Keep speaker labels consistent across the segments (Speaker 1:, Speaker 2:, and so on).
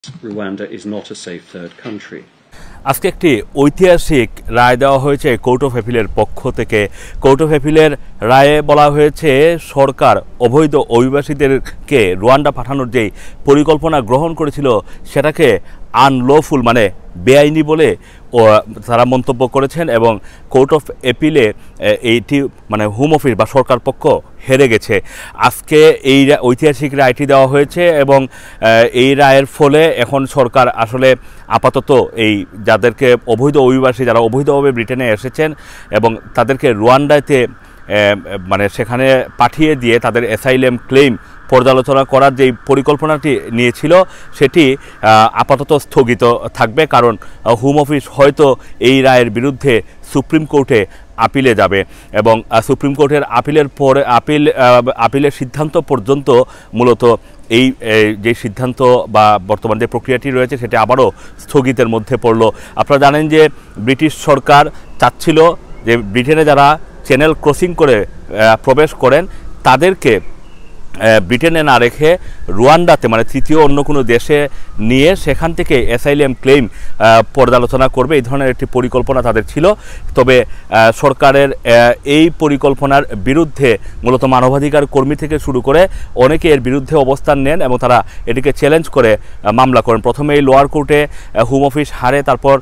Speaker 1: Rwanda is not a safe third country.
Speaker 2: আজকে একটি ঐতিহাসিক রায় দেওয়া হয়েছে কোর্ট অফ অ্যাপিলের পক্ষ থেকে। কোর্ট অফ অ্যাপিলের রায়ে বলা হয়েছে সরকার অবৈধ অভিবাসীদেরকে রুয়ান্ডা পাঠানোর যেই পরিকল্পনা গ্রহণ করেছিল সেটাকে আনলফুল মানে বেআইনি বলে তারা মন্তব্য করেছেন এবং কোর্ট অফ অ্যাপিলে এইটি মানে হোম অফিস বা সরকার পক্ষ হেরে গেছে। আজকে এই ঐতিহাসিক রায়টি দেওয়া হয়েছে এবং এই রায়ের ফলে এখন সরকার আসলে আপাতত এই যাদেরকে অবৈধ অভিবাসী যারা অবৈধভাবে ব্রিটেনে এসেছেন এবং তাদেরকে রুয়ান্ডাতে মানে সেখানে পাঠিয়ে দিয়ে তাদের অ্যাসাইলাম ক্লেইম পর্যালোচনা করার যেই পরিকল্পনাটি নিয়েছিল সেটি আপাতত স্থগিত থাকবে, কারণ হোম অফিস হয়তো এই রায়ের বিরুদ্ধে সুপ্রিম কোর্টে আপিলে যাবে এবং সুপ্রিম কোর্টের আপিলের পরে আপিলের সিদ্ধান্ত পর্যন্ত মূলত এই যে সিদ্ধান্ত বা বর্তমান যে প্রক্রিয়াটি রয়েছে সেটি আবারও স্থগিতের মধ্যে পড়ল। আপনারা জানেন যে ব্রিটিশ সরকার চাচ্ছিল যে ব্রিটেনে যারা চ্যানেল ক্রসিং করে প্রবেশ করেন তাদেরকে ব্রিটেনে না রেখে রুয়ান্ডাতে মানে তৃতীয় অন্য কোনো দেশে নিয়ে সেখান থেকে অ্যাসাইলাম ক্লেইম পর্যালোচনা করবে, এই ধরনের একটি পরিকল্পনা তাদের ছিল। তবে সরকারের এই পরিকল্পনার বিরুদ্ধে মূলত মানবাধিকার কর্মী থেকে শুরু করে অনেকে এর বিরুদ্ধে অবস্থান নেন এবং তারা এটিকে চ্যালেঞ্জ করে মামলা করেন। প্রথমে এই লোয়ার কোর্টে হোম অফিস হারে, তারপর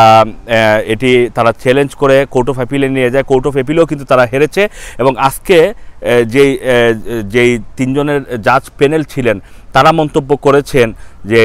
Speaker 2: এটি তারা চ্যালেঞ্জ করে কোর্ট অফ অ্যাপিলে নিয়ে যায়। কোর্ট অফ অ্যাপিলেও কিন্তু তারা হেরেছে এবং আজকে যেই তিনজনের জাজ প্যানেল ছিলেন তারা মন্তব্য করেছেন যে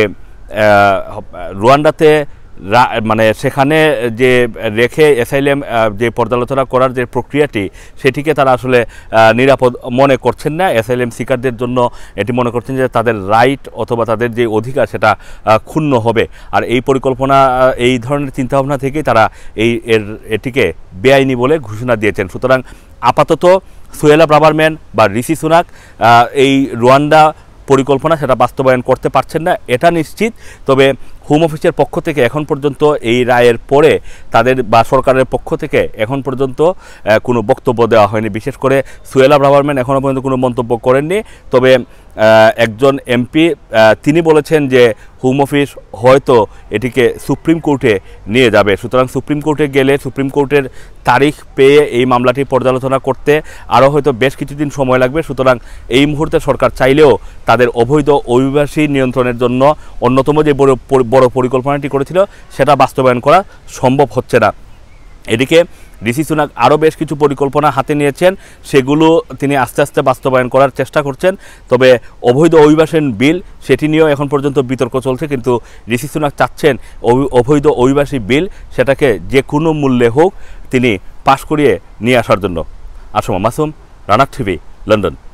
Speaker 2: রুয়ান্ডাতে মানে সেখানে যে রেখে অ্যাসাইলাম যে পর্যালোচনা করার যে প্রক্রিয়াটি সেটিকে তারা আসলে নিরাপদ মনে করছেন না। অ্যাসাইলাম সিকারদের জন্য এটি মনে করছেন যে তাদের রাইট অথবা তাদের যে অধিকার সেটা ক্ষুণ্ণ হবে। আর এই পরিকল্পনা এই ধরনের চিন্তাভাবনা থেকেই তারা এটিকে বেআইনি বলে ঘোষণা দিয়েছেন। সুতরাং আপাতত সুয়েলা ব্রাভারম্যান বা ঋষি সুনাক এই রুয়ান্ডা পরিকল্পনা সেটা বাস্তবায়ন করতে পারছেন না, এটা নিশ্চিত। তবে হোম অফিসের পক্ষ থেকে এখন পর্যন্ত এই রায়ের পরে তাদের বা সরকারের পক্ষ থেকে এখন পর্যন্ত কোনো বক্তব্য দেওয়া হয়নি। বিশেষ করে সুয়েলা ব্রাভারম্যান এখনও পর্যন্ত কোনো মন্তব্য করেননি। তবে একজন এমপি তিনি বলেছেন যে হোম অফিস হয়তো এটিকে সুপ্রিম কোর্টে নিয়ে যাবে। সুতরাং সুপ্রিম কোর্টে গেলে সুপ্রিম কোর্টের তারিখ পেয়ে এই মামলাটি পর্যালোচনা করতে আরও হয়তো বেশ কিছুদিন সময় লাগবে। সুতরাং এই মুহূর্তে সরকার চাইলেও তাদের অবৈধ অভিবাসী নিয়ন্ত্রণের জন্য অন্যতম যে বড় পরিকল্পনাটি করেছিল সেটা বাস্তবায়ন করা সম্ভব হচ্ছে না। এদিকে ঋষি সুনাক আরও বেশ কিছু পরিকল্পনা হাতে নিয়েছেন, সেগুলো তিনি আস্তে আস্তে বাস্তবায়ন করার চেষ্টা করছেন। তবে অবৈধ অভিবাসী বিল সেটি নিয়েও এখন পর্যন্ত বিতর্ক চলছে, কিন্তু ঋষি সুনাক চাচ্ছেন অবৈধ অভিবাসী বিল সেটাকে যে কোনো মূল্যে হোক তিনি পাশ করিয়ে নিয়ে আসার জন্য। Assam Masum, রানাক TV, London.